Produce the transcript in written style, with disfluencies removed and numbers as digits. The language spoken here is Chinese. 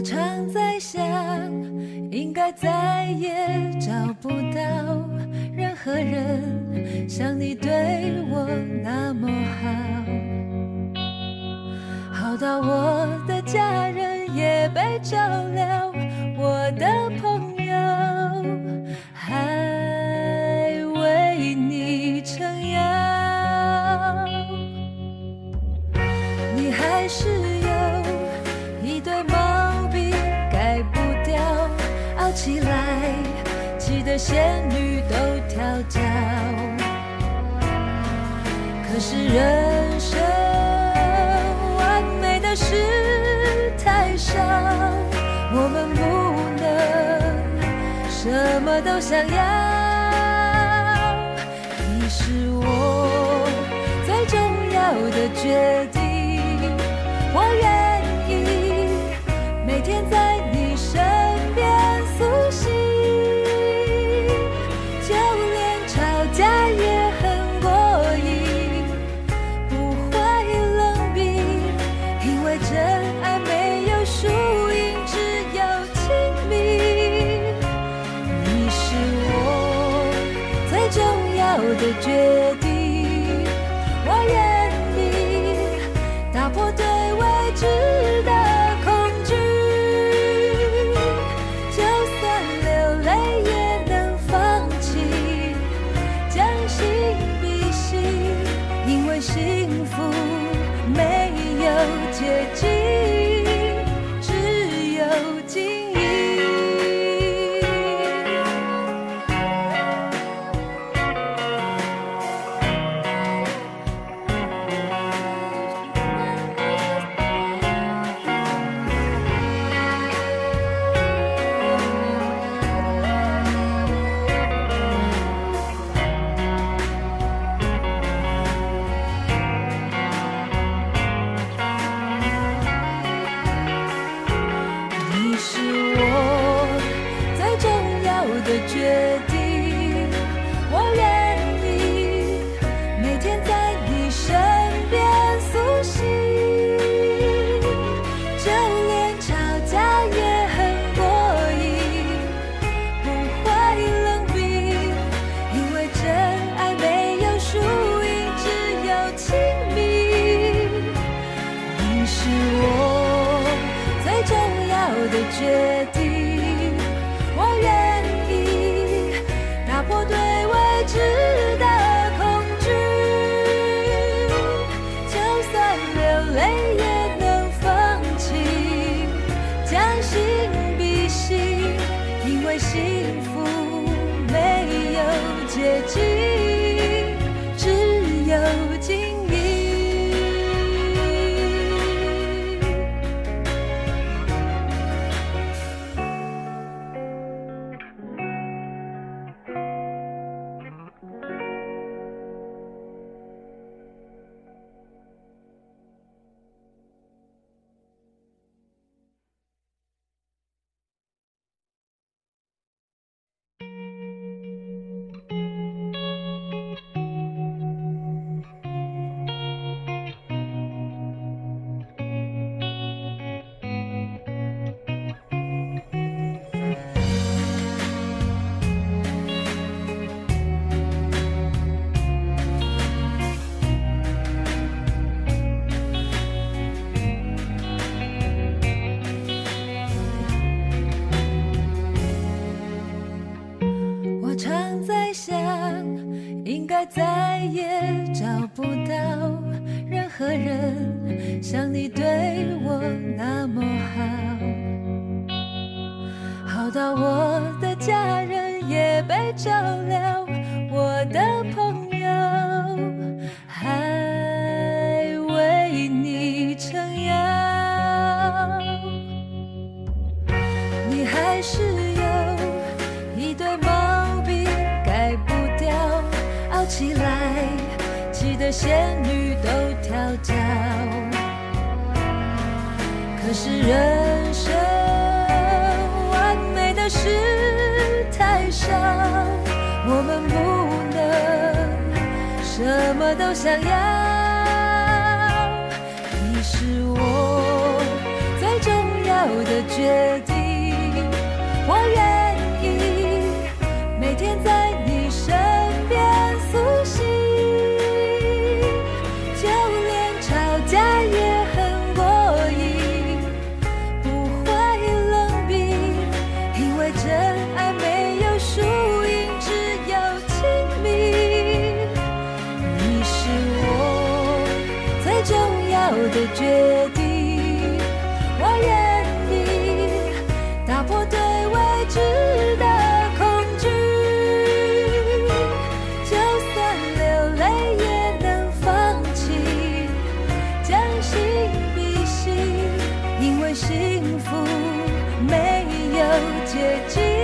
常在想，应该再也找不到任何人像你对我那么好，好到我的家人也被照料，我的朋友还为你撑腰，你还是有一堆毛病改不掉，熬起来气得仙女都跳脚。可是人生完美的事太少，我们不能什么都想要。你是我最重要的决定，我愿意每天在你身边苏醒，就连吵架也很过瘾，不会冷冰，因为真爱没有输赢，只有亲密。你是我最重要的决定，我愿意打破对未知的恐惧，就算流泪也能放弃，将心比心，因为幸福没有捷径，只有经营。你是我最重要的决定，我愿意每天在你身边苏醒，就连吵架也很过瘾，不会冷冰，因为真爱没有输赢，只有亲密。你是我最重要的决定，我愿意打破对未知的恐惧，就算流泪也能放弃，将心比心，因为幸福没有捷径，只有经营。我常在想，应该再也找不到任何人像你对我那么好，好到我的家人也被照料，我的朋友还为你撑腰，你还是有一堆毛病改不掉，熬起来气得仙女都跳脚。可是人生完美的事太少，我们不能什么都想要。你是我最重要的决定。我愿意每天在你身边苏醒，就连吵架也很过瘾，不会冷冰，因为真爱没有输赢，只有亲密。你是我最重要的决定，我愿意打破对未知的恐惧，就算流泪也能放弃，将心比心，因为幸福没有捷径。